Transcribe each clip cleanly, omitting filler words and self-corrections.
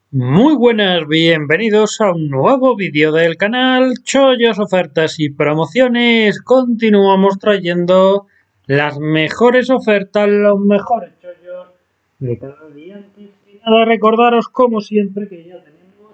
Muy buenas, bienvenidos a un nuevo vídeo del canal Chollos, Ofertas y Promociones. Continuamos trayendo las mejores ofertas, los mejores chollos de cada día. Antes de nada, recordaros como siempre que ya tenemos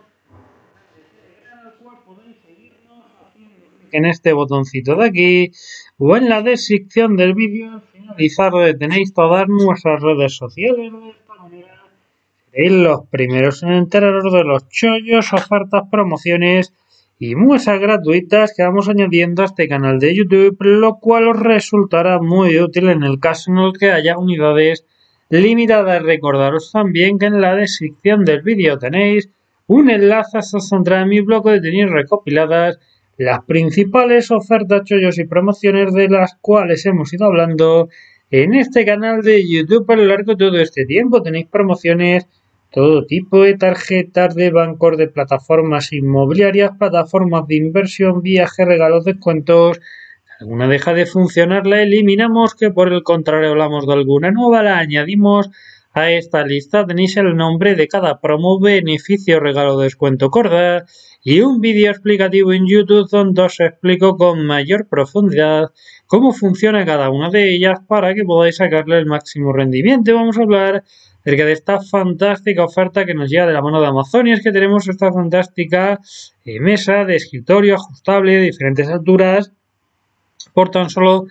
al cual podéis seguirnos haciendo clic en este botoncito de aquí o en la descripción del vídeo. Al finalizar donde tenéis todas nuestras redes sociales. De esta manera seréis los primeros en enteraros de los chollos, ofertas, promociones y muestras gratuitas que vamos añadiendo a este canal de YouTube, lo cual os resultará muy útil en el caso en el que haya unidades limitadas. Recordaros también que en la descripción del vídeo tenéis un enlace hasta central en mi blog donde tenéis recopiladas las principales ofertas, chollos y promociones de las cuales hemos ido hablando en este canal de YouTube a lo largo de todo este tiempo. Tenéis promociones todo tipo de tarjetas de bancos, de plataformas inmobiliarias, plataformas de inversión, viajes, regalos, descuentos. Si alguna deja de funcionar, la eliminamos, que por el contrario hablamos de alguna nueva, la añadimos a esta lista. Tenéis el nombre de cada promo, beneficio, regalo, descuento, corda y un vídeo explicativo en YouTube donde os explico con mayor profundidad cómo funciona cada una de ellas para que podáis sacarle el máximo rendimiento. Vamos a hablar acerca de esta fantástica oferta que nos llega de la mano de Amazon, y es que tenemos esta fantástica mesa de escritorio ajustable de diferentes alturas por tan solo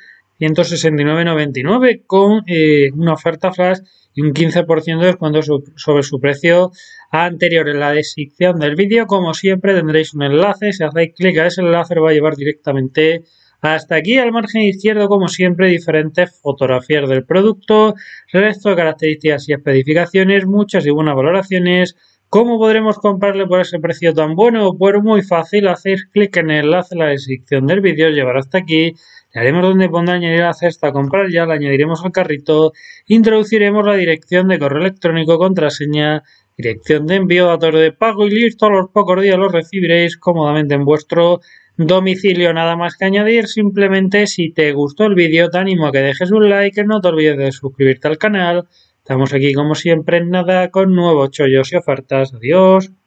169,99 con una oferta flash y un 15% de descuento sobre su precio anterior. En la descripción del vídeo, como siempre, tendréis un enlace. Si hacéis clic a ese enlace, os va a llevar directamente hasta aquí. Al margen izquierdo, como siempre, diferentes fotografías del producto, resto de características y especificaciones, muchas y buenas valoraciones. ¿Cómo podremos comprarle por ese precio tan bueno? Pues muy fácil, hacéis clic en el enlace en la descripción del vídeo, os llevará hasta aquí. Le haremos donde pondrá añadir a la cesta, comprar ya, la añadiremos al carrito, introduciremos la dirección de correo electrónico, contraseña, dirección de envío, datos de pago y listo. A los pocos días los recibiréis cómodamente en vuestro domicilio. Nada más que añadir. Simplemente, si te gustó el vídeo, te animo a que dejes un like, no te olvides de suscribirte al canal. Estamos aquí como siempre en nada con nuevos chollos y ofertas. Adiós.